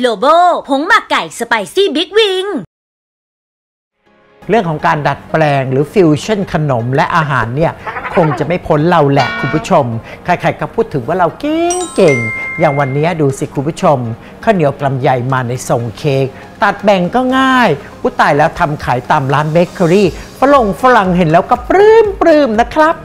โลโบผงหมักไก่สไปซี่บิ๊กวิงเรื่องของการดัดแปลงหรือฟิวชั่นขนมและอาหารเนี่ยคงจะไม่พ้นเราแหละคุณผู้ชมใครๆก็พูดถึงว่าเราเก่งๆอย่างวันนี้ดูสิคุณผู้ชมข้าวเหนียวกำไยมาในทรงเค้กตัดแบ่งก็ง่ายผู้ตายแล้วทำขายตามร้านเบเกอรี่ฝรั่งเห็นแล้วก็ปลื้มนะครับ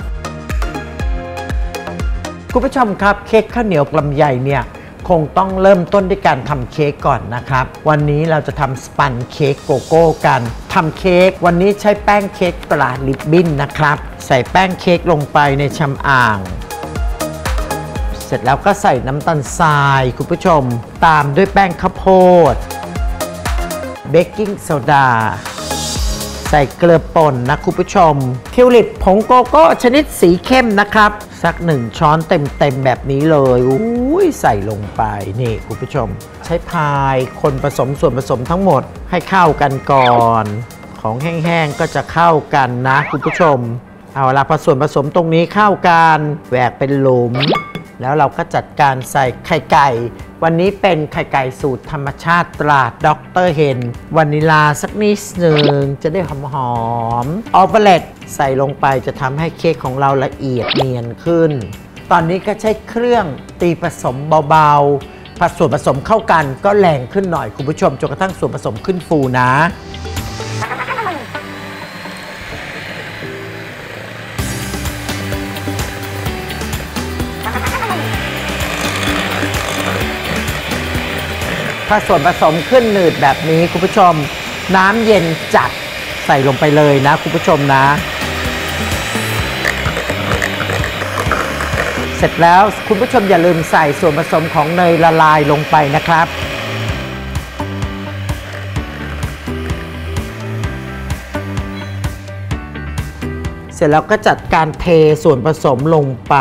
คุณผู้ชมครับเค้กข้าวเหนียวกำไยเนี่ยคงต้องเริ่มต้นด้วยการทำเค้กก่อนนะครับวันนี้เราจะทำสปันเค้กโกโก้กันทำเค้กวันนี้ใช้แป้งเค้กตราลิบบิ้นนะครับใส่แป้งเค้กลงไปในชำอ่างเสร็จแล้วก็ใส่น้ำตาลทรายคุณผู้ชมตามด้วยแป้งข้าวโพดเบกกิ้งโซดาใส่เกลือป่นนะคุณผู้ชมทิวลิปผงโกโก้ชนิดสีเข้มนะครับสัก1 ช้อนเต็มแบบนี้เลยอุ้ยใส่ลงไปนี่คุณผู้ชมใช้พายคนผสมส่วนผสมทั้งหมดให้เข้ากันก่อนของแห้งๆก็จะเข้ากันนะคุณผู้ชมเอาละพอส่วนผสมตรงนี้เข้ากันแหวกเป็นหลุมแล้วเราก็จัดการใส่ไข่ไก่วันนี้เป็นไข่ไก่สูตรธรรมชาติตราดร.เฮนวานิลาสักนิดหนึ่งจะได้หอมออฟเวตใส่ลงไปจะทำให้เค้กของเราละเอียดเนียนขึ้นตอนนี้ก็ใช้เครื่องตีผสมเบาๆพอส่วนผสมเข้ากันก็แรงขึ้นหน่อยคุณผู้ชมจนกระทั่งส่วนผสมขึ้นฟูนะถ้าส่วนผสมขึ้นหนืดแบบนี้คุณผู้ชมน้ำเย็นจัดใส่ลงไปเลยนะคุณผู้ชมนะเสร็จแล้วคุณผู้ชมอย่าลืมใส่ส่วนผสมของเนยละลายลงไปนะครับเสร็จแล้วก็จัดการเทส่วนผสมลงไป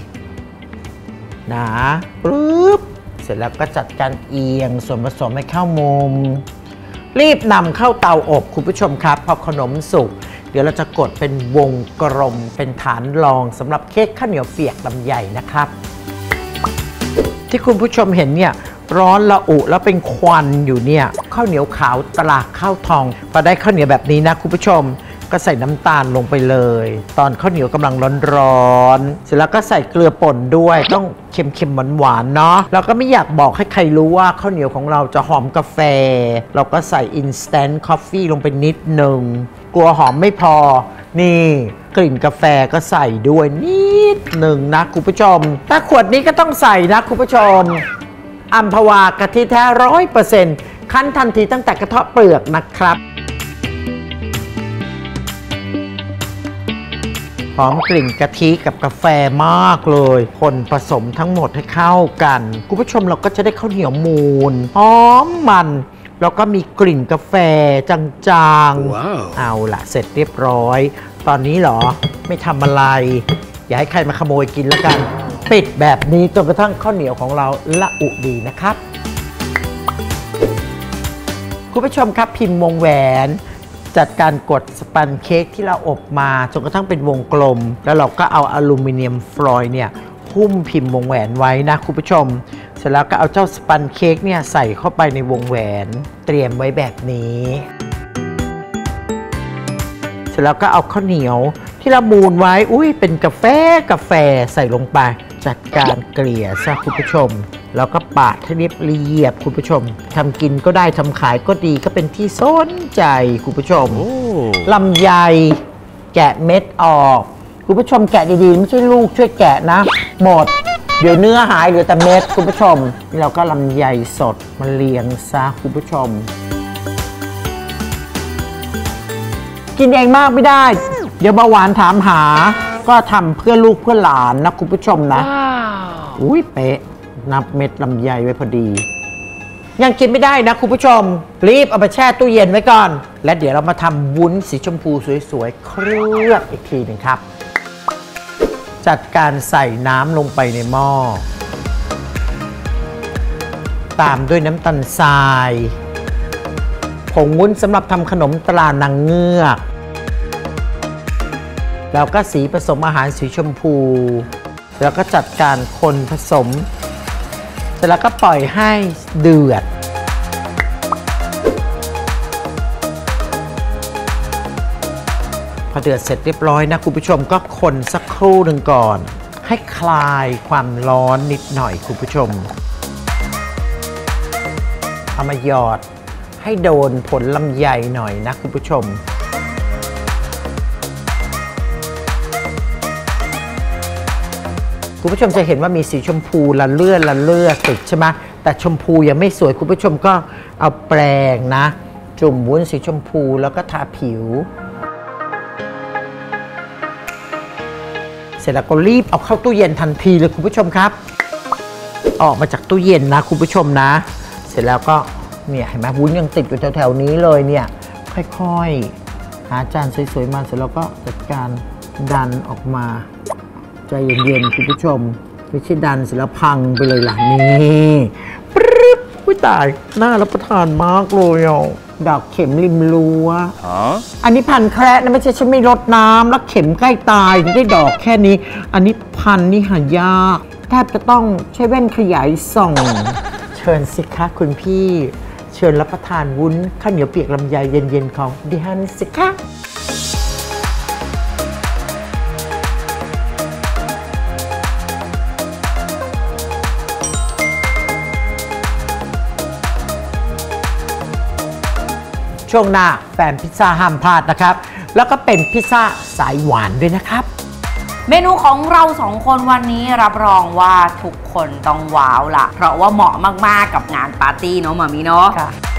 นะปึ๊บเสร็จแล้วก็จัดการเอียงส่วนผสมให้เข้ามุมรีบนำเข้าเตาอบคุณผู้ชมครับพอขนมสุกเดี๋ยวเราจะกดเป็นวงกลมเป็นฐานรองสำหรับเค้กข้าวเหนียวเปียกลำไยนะครับที่คุณผู้ชมเห็นเนี่ยร้อนระอุแล้วเป็นควันอยู่เนี่ยข้าวเหนียวขาวตราข้าวทองพอได้ข้าวเหนียวแบบนี้นะคุณผู้ชมก็ใส่น้ำตาลลงไปเลยตอนข้าวเหนียวกำลังร้อนๆเสร็จแล้วก็ใส่เกลือป่นด้วยต้องเค็มๆหวานๆเนาะเราก็ไม่อยากบอกให้ใครรู้ว่าข้าวเหนียวของเราจะหอมกาแฟเราก็ใส่ instant coffee ลงไปนิดหนึ่งกลัวหอมไม่พอนี่กลิ่นกาแฟก็ใส่ด้วยนิดหนึ่งนะคุณผู้ชมถ้าขวดนี้ก็ต้องใส่นะคุณผู้ชมอัมพวากะทิแท้ 100% คั้นทันทีตั้งแต่กระเทาะเปลือกนะครับหอมกลิ่นกะทิกับกาแฟมากเลยคนผสมทั้งหมดให้เข้ากันคุณผู้ชมเราก็จะได้ข้าวเหนียวมูนหอมมันแล้วก็มีกลิ่นกาแฟจางๆ wow. เอาละเสร็จเรียบร้อยตอนนี้เหรอไม่ทำอะไรอย่าให้ใครมาขโมยกินแล้วกันปิดแบบนี้จนกระทั่งข้าวเหนียวของเราละอุดีนะครับคุณผู้ชมครับพิมพ์วงแหวนจัดการกดสปันเค้กที่เราอบมาจนกระทั่งเป็นวงกลมแล้วเราก็เอาอลูมิเนียมฟอยล์เนี่ยหุ้มพิมพ์วงแหวนไว้นะคุณผู้ชมเสร็จแล้วก็เอาเจ้าสปันเค้กเนี่ยใส่เข้าไปในวงแหวนเตรียมไว้แบบนี้เสร็จแล้วก็เอาข้าวเหนียวที่เรามูนไว้เป็นกาแฟใส่ลงไปจัดการเกลี่ยซะคุณผู้ชมแล้วก็ปาดให้เรียบคุณผู้ชมทำกินก็ได้ทำขายก็ดีก็เป็นที่สนใจคุณผู้ชมลำไยแกะเม็ดออกคุณผู้ชมแกะดีๆไม่ใช่ลูกช่วยแกะนะหมดเดี๋ยวเนื้อหายเหลือแต่เม็ดคุณผู้ชมนี่เราก็ลำไยสดมาเรียงซะคุณผู้ชมกินเองมากไม่ได้เดี๋ยวเบาหวานถามหาก็ทำเพื่อลูกเพื่อหลานนะคุณผู้ชมนะเป๊ะนับเม็ดลำไยไว้พอดียังกินไม่ได้นะคุณผู้ชมรีบเอาไปแช่ตู้เย็นไว้ก่อนและเดี๋ยวเรามาทำวุ้นสีชมพูสวยๆเคลือบอีกทีหนึ่งครับจัดการใส่น้ำลงไปในหม้อตามด้วยน้ำตาลทรายผงวุ้นสำหรับทำขนมตรานางเงือกแล้วก็สีผสมอาหารสีชมพูแล้วก็จัดการคนผสมเสร็จแล้วก็ปล่อยให้เดือดพอเดือดเสร็จเรียบร้อยนะคุณผู้ชมก็คนสักครู่หนึ่งก่อนให้คลายความร้อนนิดหน่อยคุณผู้ชมเอามาหยอดให้โดนผลลำไยหน่อยนะคุณผู้ชมคุณผู้ชมจะเห็นว่ามีสีชมพูละเลื่อติดใช่ไหมแต่ชมพูยังไม่สวยคุณผู้ชมก็เอาแปรงนะจุ่มวุ้นสีชมพูแล้วก็ทาผิวเสร็จแล้วก็รีบเอาเข้าตู้เย็นทันทีเลยคุณผู้ชมครับออกมาจากตู้เย็นนะคุณผู้ชมนะเสร็จแล้วก็เนี่ยเห็นไหมวุ้นยังติดอยู่แถวๆนี้เลยเนี่ยค่อยๆหาจานสวยๆมาเสร็จแล้วก็จัดการดันออกมาใจเย็นๆคุณผู้ชมไม่ใช่ดันเสร็จแล้วพังไปเลยล่ะนี่ปึ๊บอุ้ยตายน่ารับประทานมากเลยอ่ะดอกเข็มริมรั้วอันนี้พันแคระนะไม่ใช่ฉันไม่รดน้ำแล้วเข็มใกล้ตายได้ดอกแค่นี้อันนี้พันนี่หายากแทบจะต้องใช้แว่นขยายส่องเชิญสิคะคุณพี่เชิญรับประทานวุ้นข้าวเหนียวเปียกลำไยเย็นๆของดิฉันสิคะช่วงหน้าแฟนพิซซ่าห้ามพลาดนะครับแล้วก็เป็นพิซซ่าสายหวานด้วยนะครับเมนูของเรา2คนวันนี้รับรองว่าทุกคนต้องว้าวล่ะเพราะว่าเหมาะมากๆกับงานปาร์ตี้เนาะหม่ามีเนาะ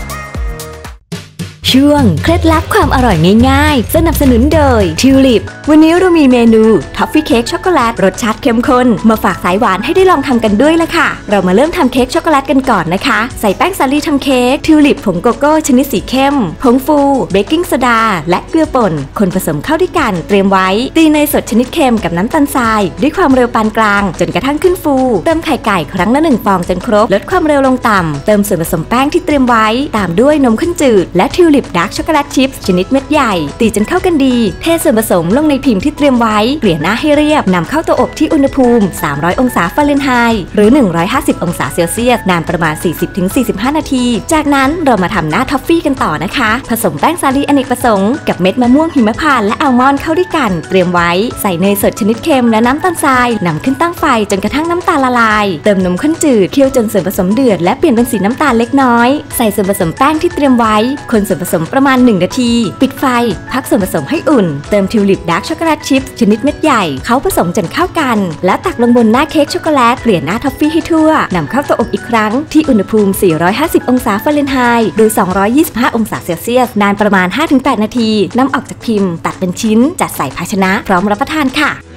ช่วงเคล็ดลับความอร่อยง่ายๆสนับสนุนโดยทิวลิปวันนี้เรามีเมนูท็อฟฟี่เค้กช็อกโกแลตรสชาติเข้มข้นมาฝากสายหวานให้ได้ลองทำกันด้วยละค่ะเรามาเริ่มทำเค้กช็อกโกแลตกันก่อนนะคะใส่แป้งสาลีทำเค้กทิวลิปผงโกโก้ชนิดสีเข้มผงฟูเบกกิ้งโซดาและเกลือป่นคนผสมเข้าด้วยกันเตรียมไว้ตีเนยสดชนิดเค็มกับน้ำตาลทรายด้วยความเร็วปานกลางจนกระทั่งขึ้นฟูเติมไข่ไก่ครั้งละ1 ฟองจนครบลดความเร็วลงต่ำเติมส่วนผสมแป้งที่เตรียมไว้ตามด้วยนมข้นจืดและทิวลิปดาร์กช็อกโกแลตชิพชนิดเม็ดใหญ่ตีจนเข้ากันดีเทส่วนผสมลงในพิมพ์ที่เตรียมไว้เกลี่ยหน้าให้เรียบนำเข้าเตาอบที่อุณหภูมิ300องศาฟาเรนไฮต์หรือ150องศาเซลเซียสนานประมาณ 40-45 นาทีจากนั้นเรามาทำหน้าท็อฟฟี่กันต่อนะคะผสมแป้งสาลีอเนกประสงค์กับเม็ดมะม่วงหิมพานต์และอัลมอนด์เข้าด้วยกันเตรียมไว้ใส่เนยสดชนิดเค็มและน้ำตาลทรายนำขึ้นตั้งไฟจนกระทั่งน้ำตาลละลายเติมนมข้นจืดเคี่ยวจนส่วนผสมเดือดและเปลี่ยนเป็นสีน้ำตาลเล็กน้อยใส่ส่วนผสมแป้งที่เตรียมไว้คนส่วนผสมประมาณ1 นาทีปิดไฟพักส่วนผสมให้อุ่นเติมทิวลิปดาร์กช็อกโกแลตชิพชนิดเม็ดใหญ่เขาผสมจนเข้ากันแล้วตักลงบนหน้าเค้กช็อกโกแลตเกลี่ยหน้าท็อฟฟี่ให้ทั่วนำเข้าเตาอบอีกครั้งที่อุณหภูมิ450องศาฟาเรนไฮต์หรือ225องศาเซลเซียสนานประมาณ 5-8 นาทีนำออกจากพิมพ์ตัดเป็นชิ้นจัดใส่ภาชนะพร้อมรับประทานค่ะ